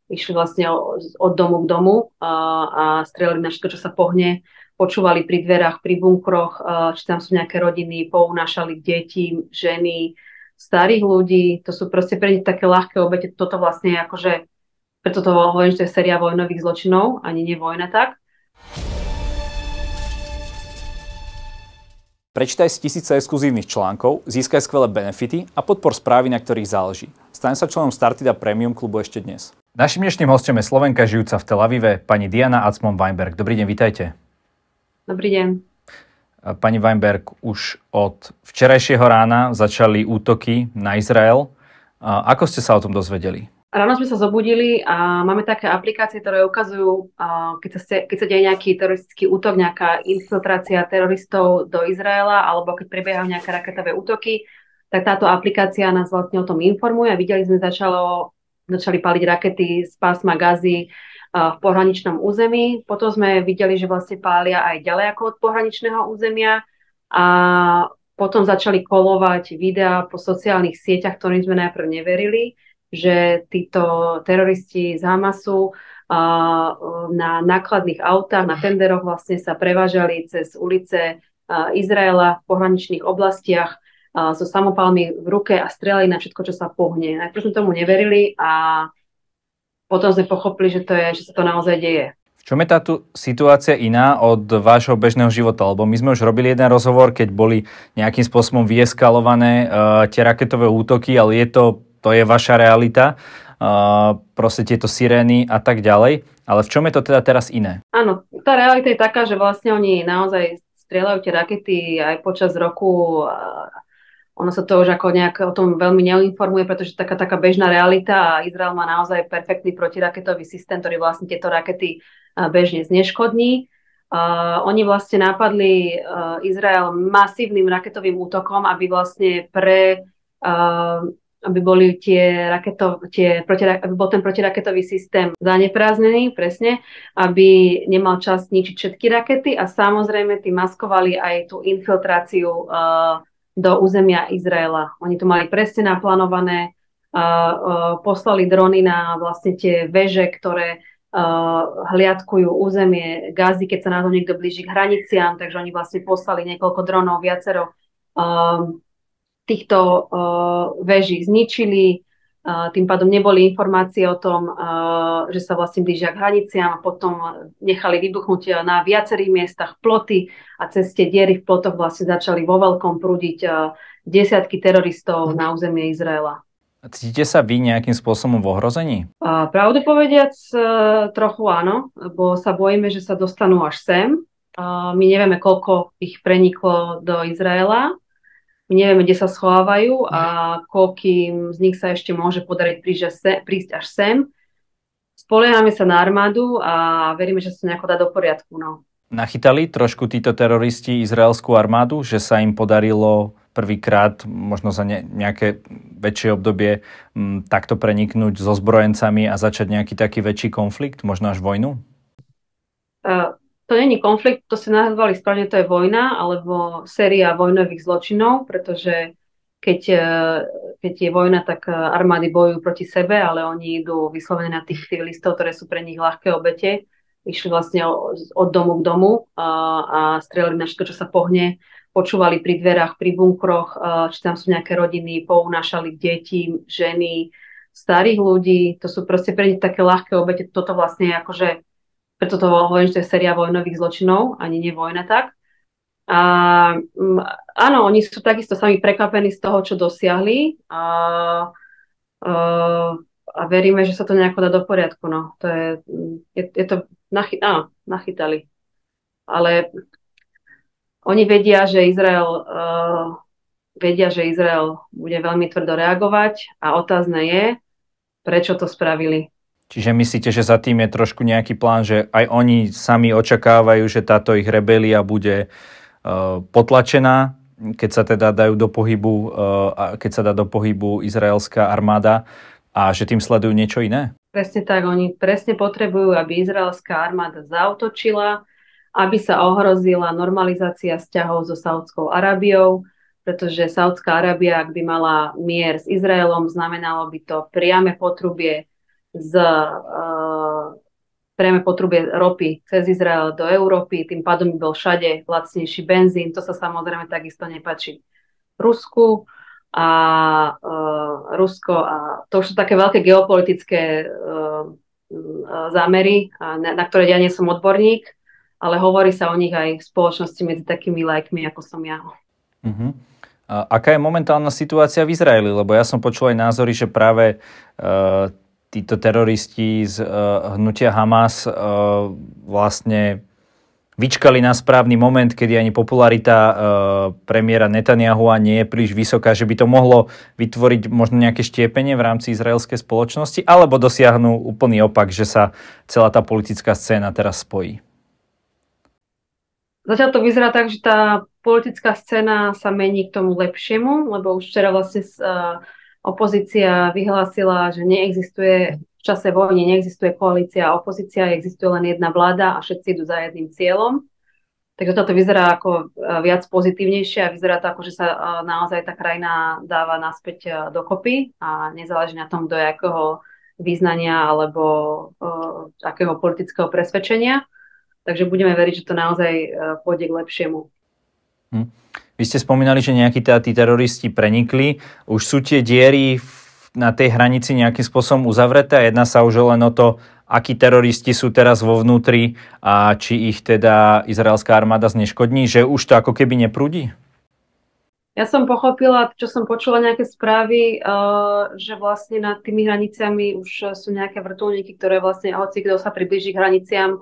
išli vlastne od domu k domu a strieľali na všetko, čo sa pohne. Počúvali pri dverách, pri bunkroch, či tam sú nejaké rodiny, pounášali deti, ženy, starých ľudí. To sú proste pre nich také ľahké obete. Toto vlastne je akože, preto to hovorím, že to je séria vojnových zločinov, ani nie vojna tak. Prečítaj si tisíce exkluzívnych článkov, získaj skvelé benefity a podpor správy, na ktorých záleží. Staň sa členom Startida Premium klubu ešte dnes. Naším dnešným hostom je Slovenka žijúca v Tel Avive, pani Diana Acmon-Weinberg. Dobrý deň, vitajte. Dobrý deň. Pani Weinberg, už od včerajšieho rána začali útoky na Izrael. Ako ste sa o tom dozvedeli? Ráno sme sa zobudili a máme také aplikácie, ktoré ukazujú, keď sa deje nejaký teroristický útok, nejaká infiltrácia teroristov do Izraela, alebo keď prebiehajú nejaké raketové útoky, tak táto aplikácia nás vlastne o tom informuje. Videli sme, začali paliť rakety z pásma Gazy v pohraničnom území. Potom sme videli, že vlastne pália aj ďalej ako od pohraničného územia a potom začali kolovať videá po sociálnych sieťach, ktorým sme najprv neverili, že títo teroristi z Hamasu na nákladných autách, na tenderoch vlastne sa prevážali cez ulice Izraela v pohraničných oblastiach so samopalmi v ruke a strieľali na všetko, čo sa pohne. Najprv sme tomu neverili a potom sme pochopili, že sa to naozaj deje. V čom je táto situácia iná od vášho bežného života? Lebo my sme už robili jeden rozhovor, keď boli nejakým spôsobom vyeskalované tie raketové útoky, ale to je vaša realita, proste tieto sirény a tak ďalej. Ale v čom je to teda teraz iné? Áno, tá realita je taká, že vlastne oni naozaj strieľajú tie rakety aj počas roku. Ono sa to už ako nejak o tom veľmi neinformuje, pretože taká bežná realita a Izrael má naozaj perfektný protiraketový systém, ktorý vlastne tieto rakety bežne zneškodní. Oni vlastne napadli Izrael masívnym raketovým útokom, aby vlastne aby boli aby bol ten protiraketový systém zanepráznený, presne, aby nemal čas ničiť všetky rakety a samozrejme tým maskovali aj tú infiltráciu do územia Izraela. Oni to mali presne naplánované, poslali drony na vlastne tie veže, ktoré hliadkujú územie Gazy, keď sa na to niekto blíži k hraniciam, takže oni vlastne poslali niekoľko dronov, viacero týchto veží zničili, tým pádom neboli informácie o tom, že sa vlastne blížia k hraniciam a potom nechali vybuchnúť na viacerých miestach ploty a cez tie diery v plotoch vlastne začali vo veľkom prúdiť desiatky teroristov na územie Izraela. Cítite sa vy nejakým spôsobom v ohrození? Pravdu povediac, trochu áno, lebo sa bojíme, že sa dostanú až sem. My nevieme, koľko ich preniklo do Izraela. My nevieme, kde sa schovávajú a koľkým z nich sa ešte môže podariť prísť až sem. Spoliehame sa na armádu a veríme, že sa to nejako dá do poriadku. No. Nachytali trošku títo teroristi izraelskú armádu, že sa im podarilo prvýkrát, možno za nejaké väčšie obdobie, takto preniknúť so zbrojencami a začať nejaký taký väčší konflikt, možno až vojnu? To není konflikt, to sa nazvali správne, to je vojna alebo séria vojnových zločinov, pretože keď je vojna, tak armády bojujú proti sebe, ale oni idú vyslovene na tých civilistov, ktoré sú pre nich ľahké obete. Išli vlastne od domu k domu a strieľali na všetko, čo sa pohne. Počúvali pri dverách, pri bunkroch, či tam sú nejaké rodiny, pounášali deti, ženy, starých ľudí. To sú proste pre nich také ľahké obete. Toto vlastne je akože, preto to hovorím, že to je séria vojnových zločinov, ani nie vojna tak. A áno, oni sú takisto sami prekvapení z toho, čo dosiahli a veríme, že sa to nejako dá do poriadku. No. Je to nachytali. Ale oni vedia, že Izrael bude veľmi tvrdo reagovať a otázne je, prečo to spravili. Čiže myslíte, že za tým je trošku nejaký plán, že aj oni sami očakávajú, že táto ich rebelia bude potlačená, keď sa teda dajú do pohybu, keď sa dá do pohybu izraelská armáda a že tým sledujú niečo iné? Presne tak, oni presne potrebujú, aby izraelská armáda zaútočila, aby sa ohrozila normalizácia vzťahov so Saudskou Arábiou, pretože Saudská Arábia, ak by mala mier s Izraelom, znamenalo by to priame potrubie z priame potrubie ropy cez Izrael do Európy, tým pádom by bol všade lacnejší benzín. To sa samozrejme takisto nepáči Rusku a Rusko a to už sú také veľké geopolitické zámery, na ktoré ja nie som odborník, ale hovorí sa o nich aj v spoločnosti medzi takými lajkmi, ako som ja. Uh-huh. Aká je momentálna situácia v Izraeli? Lebo ja som počul aj názory, že práve títo teroristi z hnutia Hamas vlastne vyčkali na správny moment, kedy ani popularita premiéra Netanyahu nie je príliš vysoká, že by to mohlo vytvoriť možno nejaké štiepenie v rámci izraelskej spoločnosti, alebo dosiahnu úplný opak, že sa celá tá politická scéna teraz spojí? Zatiaľ to vyzerá tak, že tá politická scéna sa mení k tomu lepšiemu, lebo už včera vlastne opozícia vyhlásila, že neexistuje v čase vojny, neexistuje koalícia a opozícia, existuje len jedna vláda a všetci idú za jedným cieľom. Takže toto vyzerá ako viac pozitívnejšie a vyzerá to ako, že sa naozaj tá krajina dáva naspäť dokopy a nezáleží na tom, kto je akého význania alebo akého politického presvedčenia. Takže budeme veriť, že to naozaj pôjde k lepšiemu. Vy ste spomínali, že nejakí tí teroristi prenikli. Už sú tie diery na tej hranici nejakým spôsobom uzavreté a jedná sa už len o to, akí teroristi sú teraz vo vnútri a či ich teda izraelská armáda zneškodní, že už to ako keby neprúdi? Ja som pochopila, čo som počula nejaké správy, že vlastne nad tými hraniciami už sú nejaké vrtuľníky, ktoré vlastne, hoci kto sa priblíži k hraniciam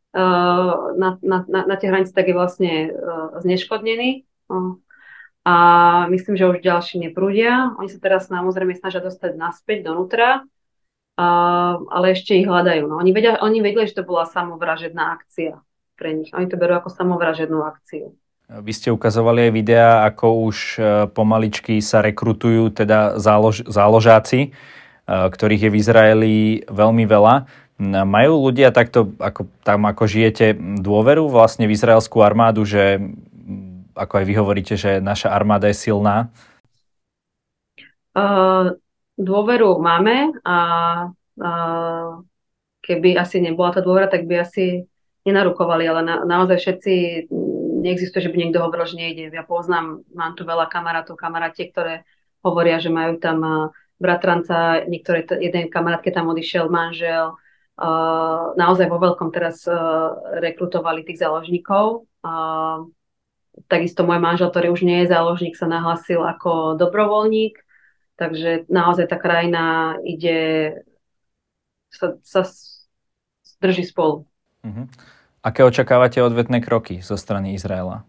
na tie hranice, tak je vlastne zneškodnený. A myslím, že už ďalší neprúdia. Oni sa teraz samozrejme snažia dostať naspäť donútra, ale ešte ich hľadajú. No, oni vedeli, že to bola samovražedná akcia pre nich. Oni to berú ako samovražednú akciu. Vy ste ukazovali aj videá, ako už pomaličky sa rekrutujú teda záložáci, ktorých je v Izraeli veľmi veľa. Majú ľudia takto, ako žijete, dôveru vlastne v izraelskú armádu, že ako aj vy hovoríte, že naša armáda je silná? Dôveru máme a keby asi nebola tá dôvera, tak by asi nenarukovali, ale naozaj všetci, neexistuje, že by niekto hovoril, že nejde. Ja poznám, mám tu veľa kamarátiek, ktoré hovoria, že majú tam bratranca, jeden kamarátke tam odišiel manžel, naozaj vo veľkom teraz rekrutovali tých záložníkov. Takisto môj manžel, ktorý už nie je záložník, sa nahlasil ako dobrovoľník, takže naozaj tá krajina sa drží spolu. Uh-huh. Aké očakávate odvetné kroky zo strany Izraela?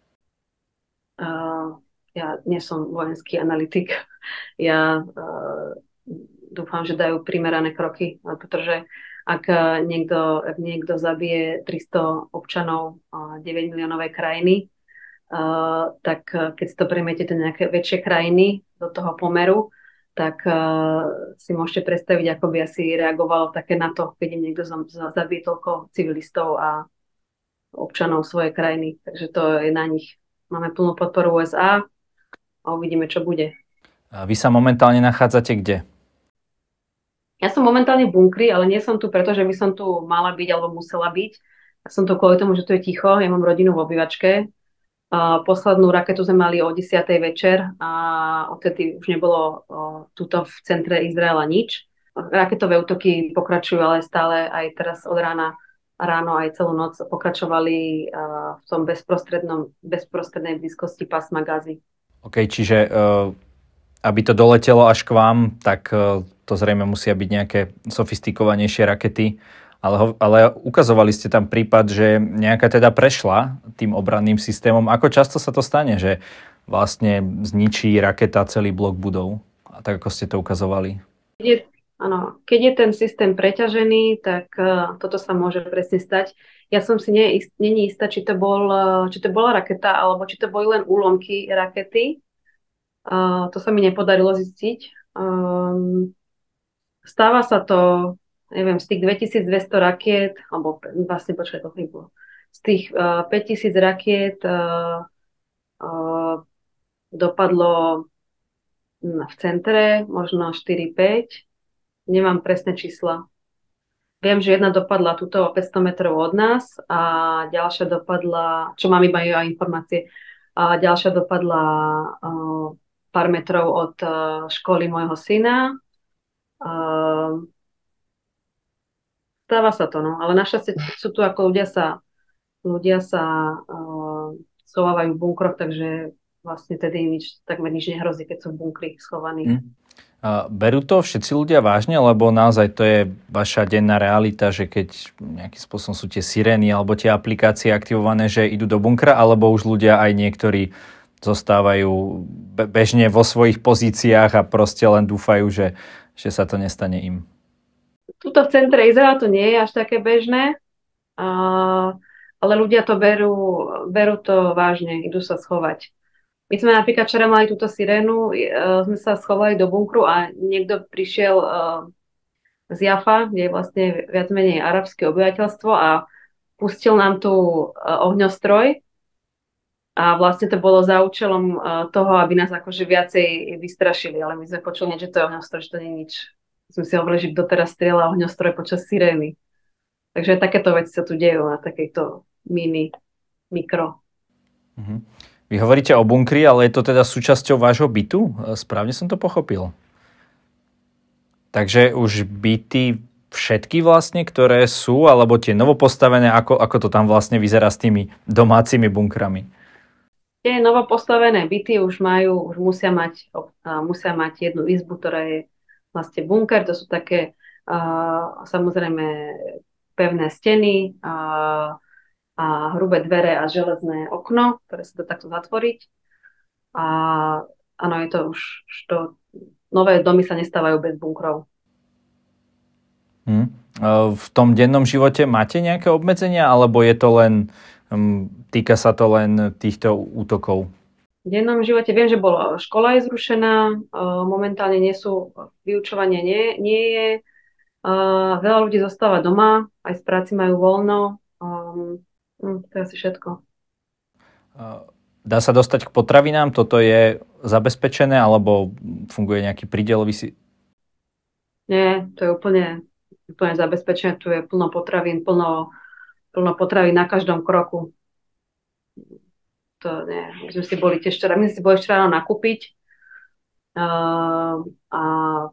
Ja nie som vojenský analytik. Ja dúfam, že dajú primerané kroky, pretože ak niekto zabije 300 občanov 9 miliónovej krajiny, tak keď si to premiete do nejaké väčšie krajiny, do toho pomeru, tak si môžete predstaviť, ako by asi reagovalo také na to, keď im niekto zabije toľko civilistov a občanov svojej krajiny. Takže to je na nich. Máme plnú podporu USA a uvidíme, čo bude. A vy sa momentálne nachádzate kde? Ja som momentálne v bunkri, ale nie som tu, pretože by som tu mala byť alebo musela byť. Ja som tu kvôli tomu, že tu je ticho. Ja mám rodinu v obývačke. Poslednú raketu sme mali o 10. večer a odtedy už nebolo tuto v centre Izraela nič. Raketové útoky pokračujú, ale stále aj teraz od ráno aj celú noc pokračovali v tom bezprostrednej blízkosti pásma Gazy. OK, čiže aby to doletelo až k vám, tak to zrejme musia byť nejaké sofistikovanejšie rakety. Ale ukazovali ste tam prípad, že nejaká teda prešla tým obranným systémom. Ako často sa to stane, že vlastne zničí raketa celý blok budov? A tak, ako ste to ukazovali. Keď je ten systém preťažený, tak toto sa môže presne stať. Ja som si není istá, či to bola raketa, alebo či to boli len úlomky rakety. To sa mi nepodarilo zistiť. Stáva sa to, neviem, z tých 2200 rakiet, alebo vlastne z tých 5000 rakiet dopadlo v centre, možno 4-5 Nemám presné čísla. Viem, že jedna dopadla tuto o 500 metrov od nás a ďalšia dopadla, čo mám iba aj informácie, a ďalšia dopadla pár metrov od školy môjho syna. Uh, Stáva sa to, no. Ale našťastie sú tu ako ľudia sa schovávajú v bunkroch, takže vlastne tedy takmer nič nehrozí, keď sú v bunkri schovaní. Berú to všetci ľudia vážne, lebo naozaj to je vaša denná realita, že keď nejakým spôsobom sú tie sirény alebo tie aplikácie aktivované, že idú do bunkra, alebo už ľudia aj niektorí zostávajú bežne vo svojich pozíciách a proste len dúfajú, že sa to nestane im. Tuto v centre Izraela to nie je až také bežné, ale ľudia to berú to vážne, idú sa schovať. My sme napríklad včera mali túto sirénu, sme sa schovali do bunkru a niekto prišiel z Jafa, kde je vlastne viac menej arabské obyvateľstvo a pustil nám tu ohňostroj a vlastne to bolo za účelom toho, aby nás akože viacej vystrašili, ale my sme počuli, že to je ohňostroj, že to nie je nič. Sme si hovorili, že kto teraz strieľa ohňostroj počas sirény. Takže takéto veci sa tu dejú na takejto mikro. Mhm. Vy hovoríte o bunkri, ale je to teda súčasťou vášho bytu? Správne som to pochopil. Takže už byty všetky vlastne, ktoré sú, alebo tie novopostavené, ako to tam vlastne vyzerá s tými domácimi bunkrami? Tie novopostavené byty už musia mať jednu izbu, ktorá je vlastne bunker. To sú také samozrejme pevné steny, a hrubé dvere a železné okno, ktoré sa dá takto zatvoriť. A áno, je to už to, nové domy sa nestávajú bez bunkrov. V tom dennom živote máte nejaké obmedzenia, alebo je to len, týka sa to len týchto útokov? V dennom živote viem, že škola je zrušená, momentálne vyučovanie nie je, veľa ľudí zostáva doma, aj z práci majú voľno. To je asi všetko. Dá sa dostať k potravinám? Toto je zabezpečené, alebo funguje nejaký prídelový Nie, to je úplne zabezpečené. Tu je plno potravín na každom kroku. To nie. My sme si boli ešte ráno nakúpiť a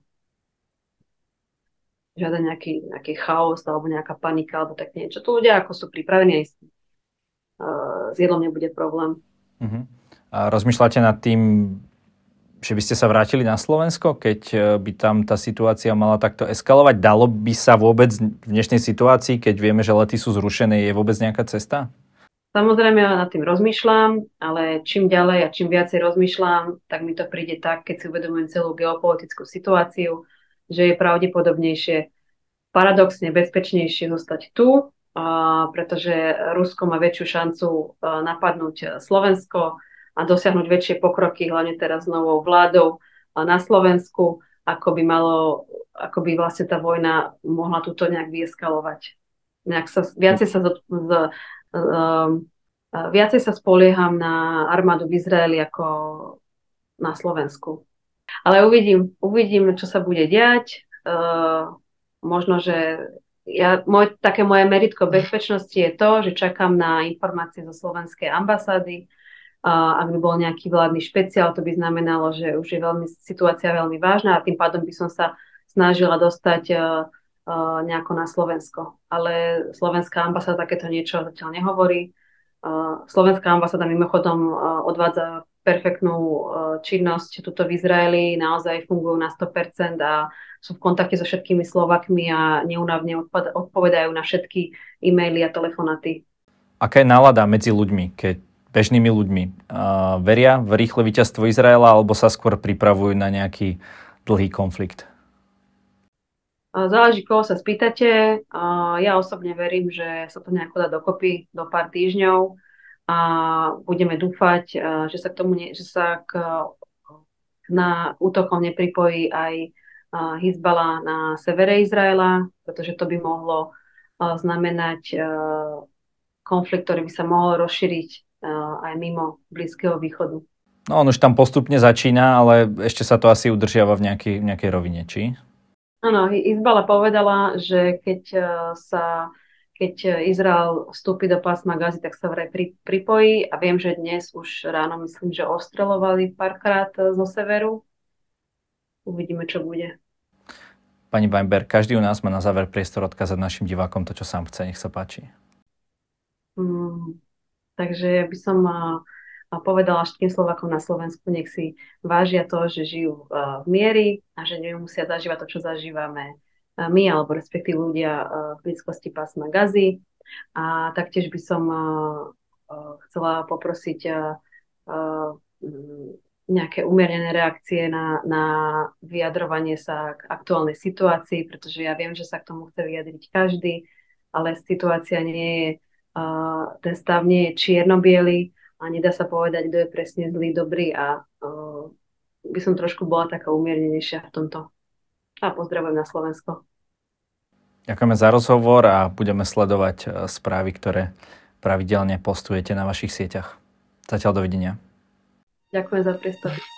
žiaden nejaký chaos alebo nejaká panika alebo tak niečo. Tu ľudia ako sú pripravení, aj s jedlom nebude problém. A rozmýšľate nad tým, že by ste sa vrátili na Slovensko, keď by tam tá situácia mala takto eskalovať? Dalo by sa vôbec v dnešnej situácii, keď vieme, že lety sú zrušené, je vôbec nejaká cesta? Samozrejme, ja nad tým rozmýšľam, ale čím ďalej a čím viacej rozmýšľam, tak mi to príde tak, keď si uvedomujem celú geopolitickú situáciu, že je pravdepodobnejšie, paradoxne bezpečnejšie zostať tu, pretože Rusko má väčšiu šancu napadnúť Slovensko a dosiahnuť väčšie pokroky, hlavne teraz s novou vládou na Slovensku, ako by vlastne tá vojna mohla túto nejak vyeskalovať. Viacej sa spolieham na armádu v Izraeli ako na Slovensku. Ale uvidím, čo sa bude diať. Možno, že také moje meritko bezpečnosti je to, že čakám na informácie zo slovenskej ambasády. Ak by bol nejaký vládny špeciál, to by znamenalo, že už je situácia veľmi vážna a tým pádom by som sa snažila dostať nejako na Slovensko. Ale slovenská ambasáda takéto niečo zatiaľ nehovorí. Slovenská ambasáda mimochodom odvádza perfektnú činnosť tuto v Izraeli, naozaj fungujú na 100% a sú v kontakte so všetkými Slovakmi a neúnavne odpovedajú na všetky e-maily a telefonáty. Aká je nálada medzi ľuďmi, bežnými ľuďmi? Veria v rýchle víťazstvo Izraela alebo sa skôr pripravujú na nejaký dlhý konflikt? Záleží, koho sa spýtate. Ja osobne verím, že sa to nejako dá dokopy do pár týždňov a budeme dúfať, že sa na útokom nepripojí aj Hizbala na severe Izraela, pretože to by mohlo znamenať konflikt, ktorý by sa mohol rozšíriť aj mimo Blízkeho východu. No on už tam postupne začína, ale ešte sa to asi udržiava v nejakej rovine, či? Áno, Izbala povedala, že keď Izrael vstúpi do pásma Gazy, tak sa vraj pripojí a viem, že dnes už ráno myslím, že ostreľovali párkrát zo severu. Uvidíme, čo bude. Pani Weinberg, každý u nás má na záver priestor odkázať našim divákom to, čo sám chce. Nech sa páči. Mm, takže ja by som povedala všetkým Slovákom na Slovensku, nech si vážia to, že žijú v miery a že nemusia zažívať to, čo zažívame my, alebo respektíve ľudia v blízkosti pásma Gazy. A taktiež by som chcela poprosiť nejaké umiernené reakcie na vyjadrovanie sa k aktuálnej situácii, pretože ja viem, že sa k tomu chce vyjadriť každý, ale situácia nie je, ten stav nie je čierno-biely a nedá sa povedať, kto je presne zlý, dobrý a by som trošku bola taká umiernenejšia v tomto. A pozdravujem na Slovensko. Ďakujeme za rozhovor a budeme sledovať správy, ktoré pravidelne postujete na vašich sieťach. Zatiaľ dovidenia. Ďakujem za priestor.